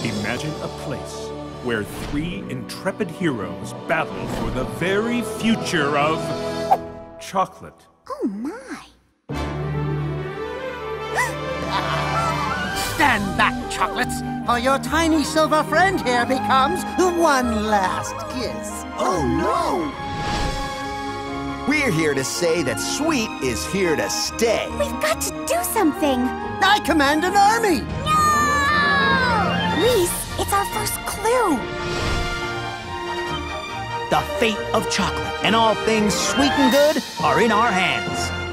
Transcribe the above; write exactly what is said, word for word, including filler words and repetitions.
Imagine a place where three intrepid heroes battle for the very future of chocolate. Oh my! Stand back, chocolates, or your tiny silver friend here becomes one last kiss. Oh no! We're here to say that Sweet is here to stay. We've got to do something! I command an army! No! Reese, it's our first clue! The fate of chocolate and all things sweet and good are in our hands.